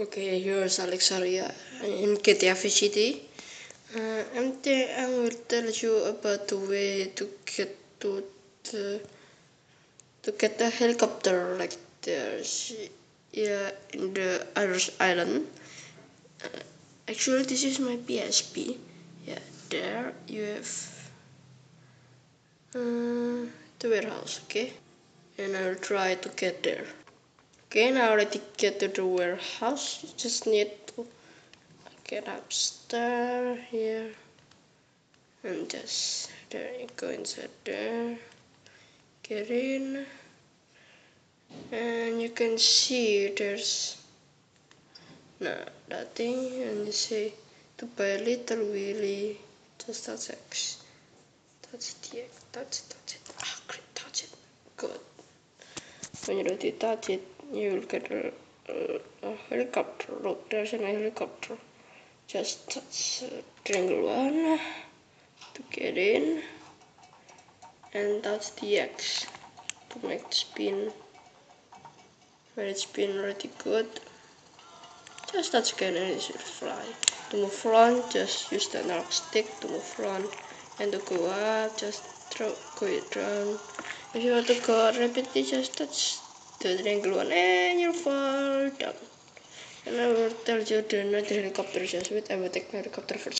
Okay, here's Alexaria in GTA Vice City. I will tell you about the way to get the helicopter, like there's in the Irish Island. Actually, this is my PSP. Yeah, there you have the warehouse. Okay, and I'll try to get there. Okay, now I already get to the warehouse. You just need to get upstairs here and just there you go inside there, get in, and you can see there's that thing, and you say to buy Little Willy, just touch X, touch the X, touch it, great, touch it, good. When you already touch it, you will get a helicopter. Look, there's a helicopter. Just touch triangle 1 to get in, and touch the X to make the spin. When it's spin really good, just touch again and it should fly. To move front, just use the analog stick to move front, and to go up, just go it down. If you want to go rapidly, just touch the triangle 1 and you'll fall down. And I will tell you the helicopter, just wait, I will take my helicopter first.